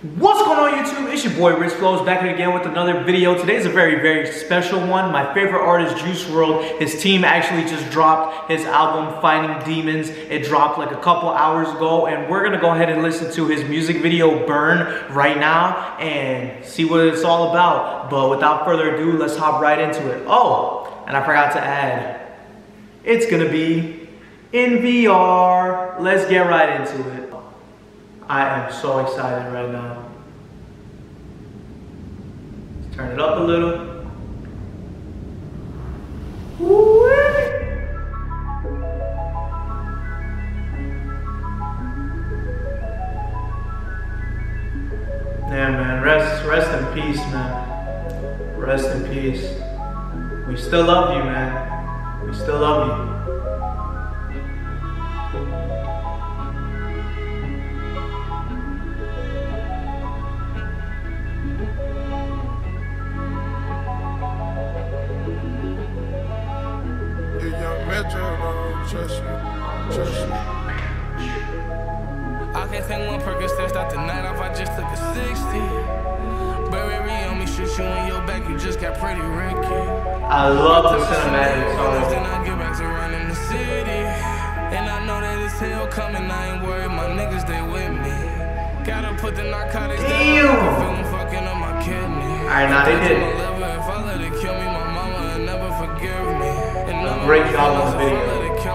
What's going on YouTube? It's your boy Rich Flows back again with another video. Today's a very special one. My favorite artist, Juice WRLD, his team actually just dropped his album Fighting Demons. It dropped like a couple hours ago, and we're gonna go ahead and listen to his music video Burn right now and see what it's all about. But without further ado, let's hop right into it. Oh, and I forgot to add, it's gonna be in VR. Let's get right into it. I am so excited right now. Let's turn it up a little. Yeah, man, rest in peace, man. Rest in peace. We still love you, man. We still love you. I can't take one Percocet, start the night off, I just took a 60. Burberry on me, shoot you in your back, you just got pretty Ricky. I love the cinematic song. Then I get back to running the city. And I know that it's hell coming, I ain't worried, my niggas, they with me. Gotta put the narcotics down, I feel them fucking on my kidney. Alright, now they did. If I let it kill me, my mama will never forgive me. And a great job on the video.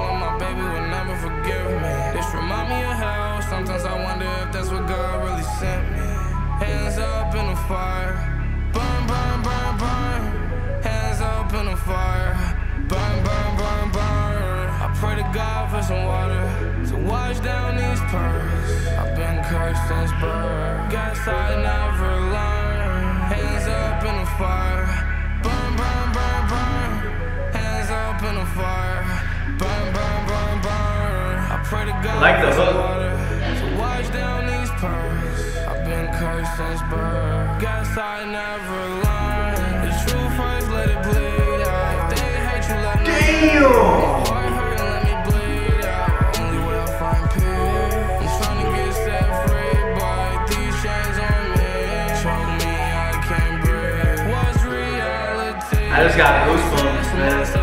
Remind me of hell. Sometimes I wonder if that's what God really sent me. Hands up in the fire. Burn, burn, burn, burn. Hands up in the fire. Burn, burn, burn, burn. I pray to God for some water to wash down these pearls. I've been cursed since birth. Guess I never learned. Hands up in the fire. Burn, burn, burn, burn. Hands up in the fire. Burn, burn, burn, burn. I pray to God like the hook. to wash down these pearls. I've been cursed since birth. Guess I never learned. The truth first, let it bleed out. If they hate you, let me bleed out. Heart hurt, let me bleed out. Only way I find peace. I'm trying to get set free, but these chains on me choke me, I can't breathe. What's reality? I just got goosebumps, man.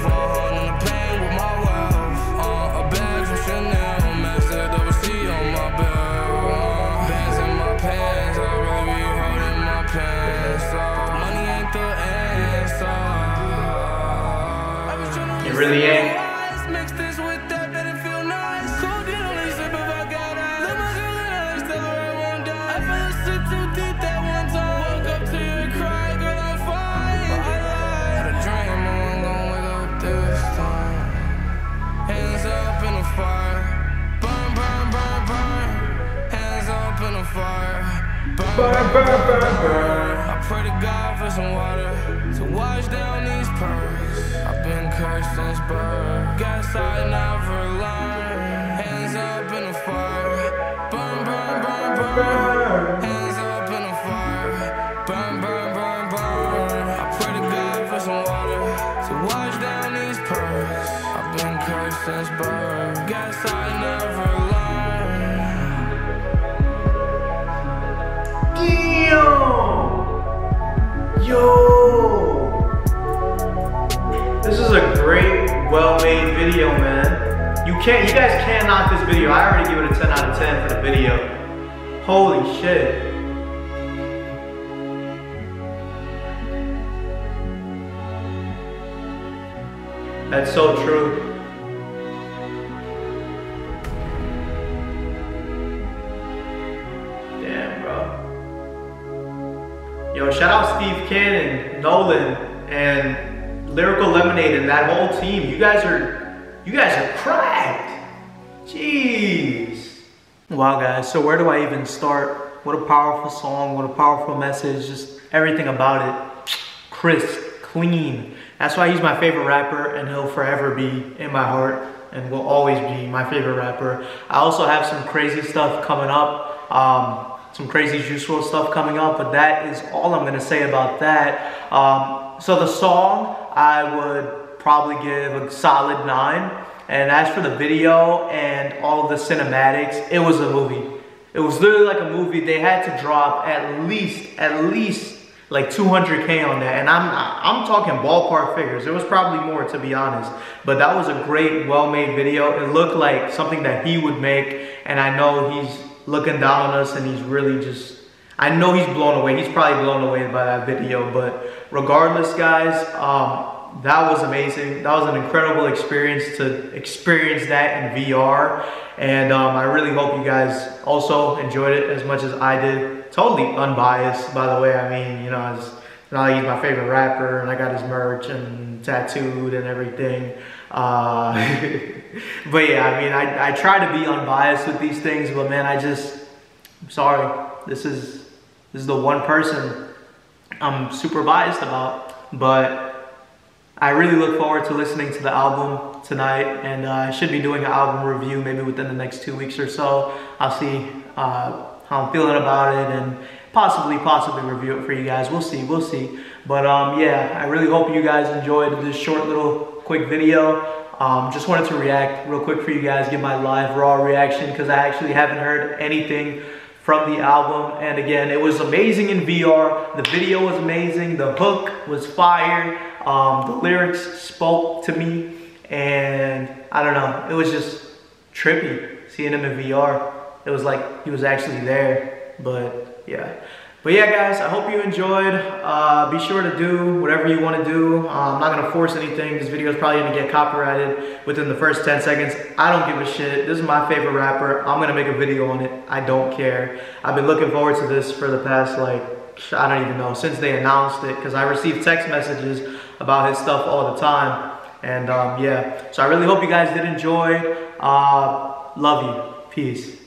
It really ain't. Burn, burn, burn, burn. I pray to God for some water to wash down these pearls. I've been cursed since birth. Guess I never learned. Hands up in the fire. Burn, burn, burn, burn. Hands up in the fire. Burn, burn, burn, burn. I pray to God for some water to wash down these pearls. I've been cursed since birth. Guess I never learned. Yo! This is a great, well-made video, man. You guys can't knock this video. I already give it a 10 out of 10 for the video. Holy shit. That's so true. Damn, bro. Yo, shout out Steve Cannon, Nolan, and Lyrical Lemonade and that whole team. You guys are cracked. Jeez. Wow, guys, so where do I even start? What a powerful song, what a powerful message, just everything about it. Crisp, clean. That's why he's my favorite rapper, and he'll forever be in my heart and will always be my favorite rapper. I also have some crazy stuff coming up. Some crazy Juice WRLD stuff coming up, but that is all I'm gonna say about that. So the song, I would probably give a solid 9. And as for the video and all of the cinematics, it was a movie. It was literally like a movie. They had to drop at least like 200K on that, and I'm talking ballpark figures. It was probably more, to be honest, but that was a great, well-made video. It looked like something that he would make, and I know he's looking down on us, and he's really just, I know he's blown away. He's probably blown away by that video, but regardless, guys, that was amazing. That was an incredible experience to experience that in VR, and I really hope you guys also enjoyed it as much as I did. Totally unbiased, by the way. I mean, you know, it's not like he's my favorite rapper, and I got his merch and tattooed and everything. But yeah, I mean, I try to be unbiased with these things, but man, I'm sorry. This is the one person I'm super biased about, but I really look forward to listening to the album tonight, and I should be doing an album review maybe within the next 2 weeks or so. I'll see how I'm feeling about it, and possibly review it for you guys. We'll see. But yeah, I really hope you guys enjoyed this short little quick video. Just wanted to react real quick for you guys, give my live raw reaction, because I actually haven't heard anything from the album. And again, it was amazing in VR. The video was amazing. The hook was fire. The lyrics spoke to me, and I don't know, it was just trippy seeing him in VR. It was like he was actually there. But yeah, guys, I hope you enjoyed. Be sure to do whatever you want to do. I'm not gonna force anything. This video is probably gonna get copyrighted within the first 10 seconds. I don't give a shit. This is my favorite rapper. I'm gonna make a video on it. I don't care. I've been looking forward to this for the past, like, I don't even know, since they announced it, because I received text messages about his stuff all the time. And yeah, so I really hope you guys did enjoy. Love you. Peace.